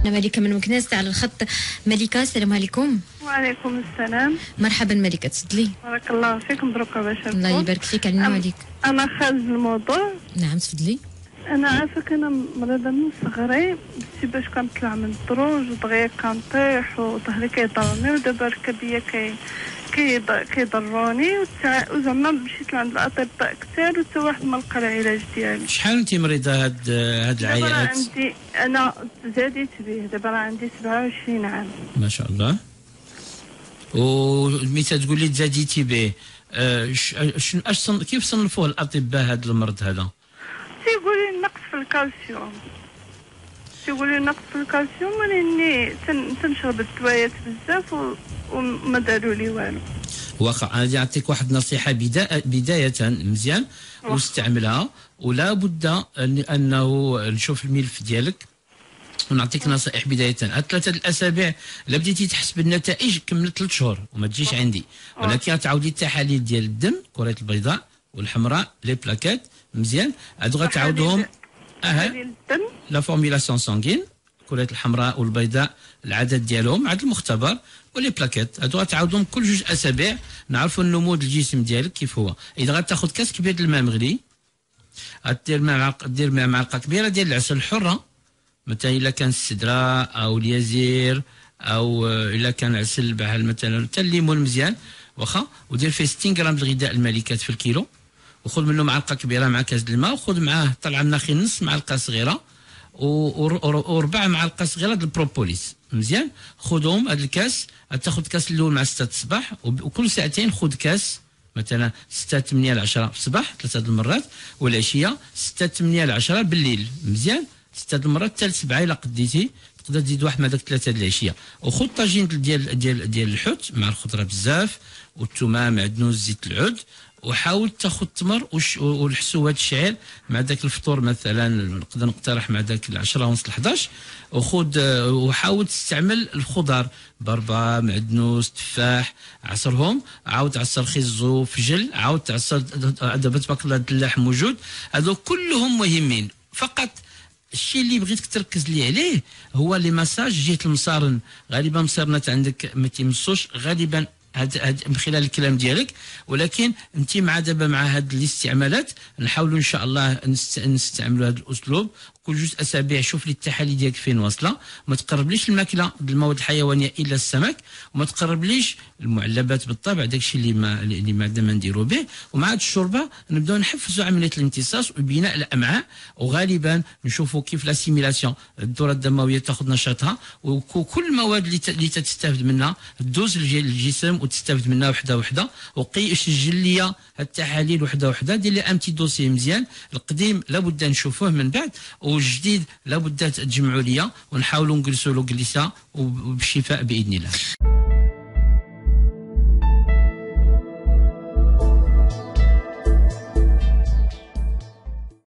أنا ملكة من مكناس على الخط. ملكة السلام عليكم. وعليكم السلام. مرحبا ملكة، تفضلي. بارك الله فيك، مبروك باش الله يبارك فيك علينا وعليك. أنا خارج الموضوع. نعم تفضلي. أنا عارفك أنا مريضة من صغري، بس باش كنطلع من الدروج ودغيا كنطيح وظهري كيضرني ودابا ركبيا كيضروني وزعما مشيت لعند الأطباء كثار وحتى واحد ما لقى العلاج ديالي. شحال انت مريضة هاد العيات؟ عندي أنا زاديت به، دابا راه عندي 27 عام. ما شاء الله. ومتى تقولي تزاديتي به كيف صنفوه الأطباء هذا المرض هذا؟ تيقولي نقص في الكالسيوم، تيقولي نقص في الكالسيوم، ولاني تنشرب الدوايات بزاف وما داروا لي والو. واخا غادي نعطيك واحد النصيحه بدايه مزيان واستعملها، ولا بد انه نشوف الملف ديالك ونعطيك نصائح بدايه. هاد 3 الاسابيع الا بديتي تحس بالنتائج كمل 3 شهور وما تجيش عندي، ولكن تعاودي التحاليل ديال الدم، الكرات البيضاء والحمراء، لي بلاكات مزيان، هادو غتعاودهم لا فورميلاسيون سانغين، الكرات الحمراء والبيضاء العدد ديالهم، عدد المختبر، ولي بلاكات هادو غتعاودهم كل 2 اسابيع نعرفوا النمو ديال الجسم ديالك كيف هو. اذا غتاخذ كاس كبير ديال الماء مغلي، غدير معلقه كبيره ديال العسل الحره، مثلا الا كان السدره او اليازير او الا كان عسل بحال مثلا حتى الليمون مزيان واخا، ودير فيه 60 غرام الغذاء الملكات في الكيلو، وخذ منه معلقه كبيره مع كاس الماء، وخذ معاه طلع مناخي نص معلقه صغيره وربع معلقه صغيره ديال البروبوليس مزيان. خذهم هذا الكاس، تاخذ كاس الاول مع 6 الصباح، وكل ساعتين خذ كاس، مثلا 6 8 ل 10 في الصباح 3 المرات، والعشيه 6 8 ل 10 بالليل مزيان 6 المرات، حتى ل 7 الا قديتي تقدر تزيد واحد مع داك 3 د العشيه. وخذ طاجين ديال الحوت مع الخضره بزاف والثومه معدنوس زيت العود، وحاول تاخذ التمر والحسوات الشعير مع داك الفطور، مثلا نقدر نقترح مع داك 10 ونص 11، وحاول تستعمل الخضر، بربه معدنوس تفاح، عصرهم، عاود عصر خيزو فجل، عاود تعصر دابا تبارك الله الدلاح موجود، هذو كلهم مهمين. فقط الشيء اللي بغيتك تركز لي عليه هو لي مساج جهه المصارن، غالبا مصارنات عندك ما تيمسوش غالبا هاد من خلال الكلام ديالك، ولكن انت مع دابا مع هاد الاستعمالات نحاولوا ان شاء الله نستعملوا هذا الاسلوب. كل 2 اسابيع شوف لي التحاليل ديالك فين واصله، ما تقربليش الماكله المواد الحيوانيه الا السمك، وما تقربليش المعلبات بالطبع، داكشي اللي ما نديروا به. ومع هاد الشوربه نبداو نحفزوا عمليه الامتصاص وبناء الامعاء، وغالبا نشوفوا كيف لاسيميلاسيون الدوره الدمويه تاخذ نشاطها، وكل المواد اللي تستافد منها تدوز للجسم وتستافد منها وحده وحده. سجل لي التحاليل وحده وحده، دير لي امتي دوسي مزيان، القديم لابد نشوفوه من بعد، والجديد لابد تجمعوا ليا ونحاولوا نجلسوا له جلسه وبالشفاء باذن الله.